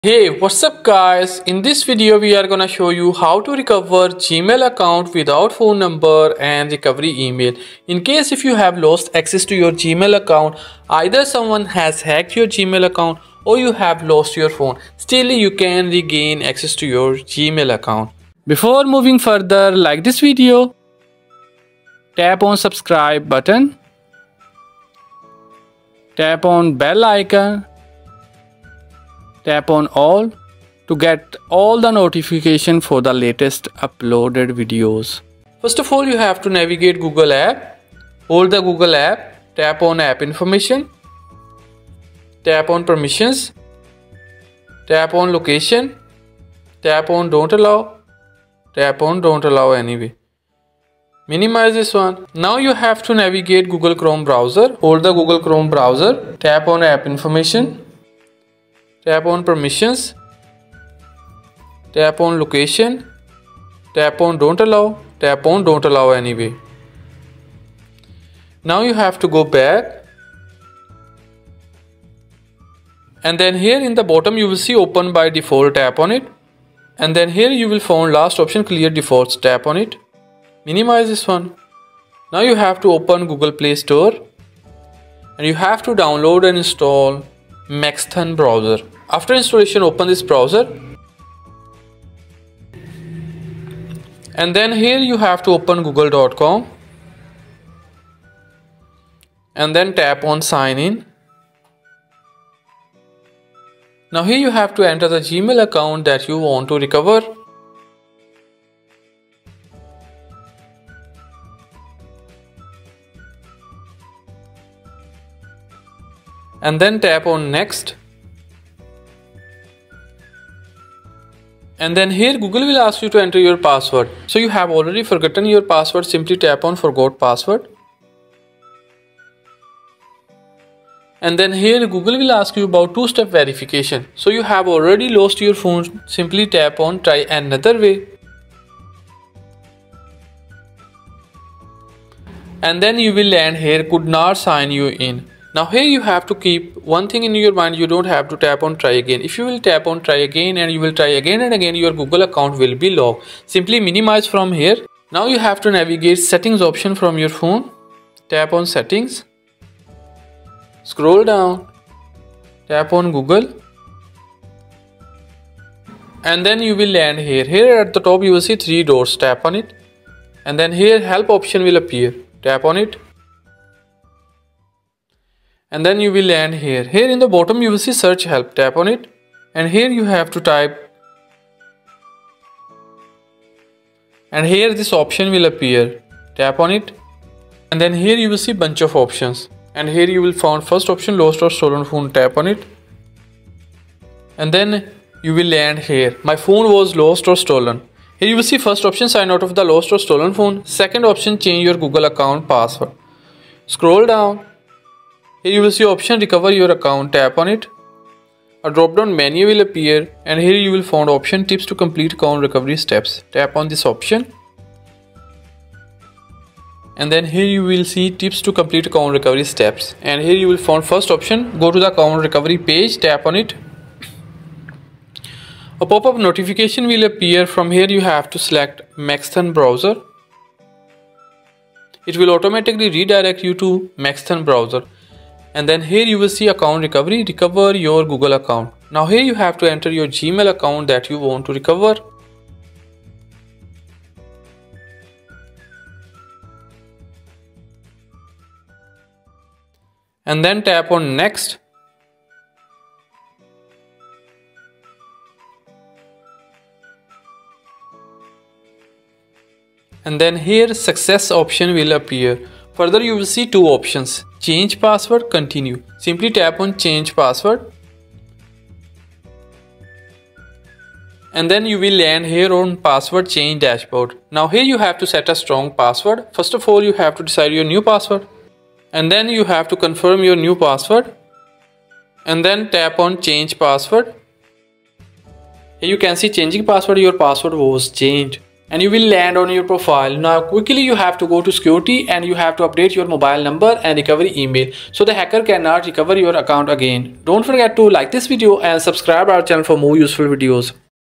Hey, what's up guys? In this video we are gonna show you how to recover Gmail account without phone number and recovery email. In case if you have lost access to your Gmail account, either someone has hacked your Gmail account or you have lost your phone, still you can regain access to your Gmail account. Before moving further, like this video, tap on subscribe button, tap on bell icon, tap on all to get all the notification for the latest uploaded videos. First of all, you have to navigate Google app. Hold the Google app, tap on app information, tap on permissions, tap on location, tap on don't allow, tap on don't allow anyway. Minimize this one. Now you have to navigate Google Chrome browser. Hold the Google Chrome browser, tap on app information, tap on permissions, tap on location, tap on don't allow anyway. Now you have to go back, and then here in the bottom you will see open by default, tap on it, and then here you will find last option clear defaults, tap on it. Minimize this one. Now you have to open Google Play Store and you have to download and install cant browser. After installation, open this browser, and then here you have to open google.com and then tap on sign in. Now here you have to enter the Gmail account that you want to recover. And then tap on next. And then here Google will ask you to enter your password. So you have already forgotten your password, simply tap on forgot password. And then here Google will ask you about two-step verification. So you have already lost your phone, simply tap on try another way. And then you will land here could not sign you in. Now here you have to keep one thing in your mind, you don't have to tap on try again. If you will tap on try again and you will try again and again, your Google account will be locked. Simply minimize from here. Now you have to navigate settings option from your phone. Tap on settings. Scroll down. Tap on Google. And then you will land here. Here at the top you will see three dots. Tap on it. And then here help option will appear. Tap on it. And then you will land here. Here in the bottom you will see search help, tap on it, and here you have to type, and here this option will appear, tap on it, and then here you will see bunch of options, and here you will find first option lost or stolen phone, tap on it, and then you will land here, my phone was lost or stolen. Here you will see first option sign out of the lost or stolen phone, second option change your Google account password. Scroll down. Here you will see option recover your account, tap on it. A drop down menu will appear, and here you will find option tips to complete account recovery steps. Tap on this option. And then here you will see tips to complete account recovery steps. And here you will find first option, go to the account recovery page, tap on it. A pop-up notification will appear. From here you have to select cant browser. It will automatically redirect you to cant browser. And then here you will see account recovery, recover your Google account. Now here you have to enter your Gmail account that you want to recover. And then tap on next. And then here success option will appear. Further you will see two options, change password, continue. Simply tap on change password. And then you will land here on password change dashboard. Now here you have to set a strong password. First of all you have to decide your new password. And then you have to confirm your new password. And then tap on change password. Here you can see changing password, your password was changed. and you will land on your profile. Now quickly you have to go to security and you have to update your mobile number and recovery email so the hacker cannot recover your account again. Don't forget to like this video and subscribe our channel for more useful videos.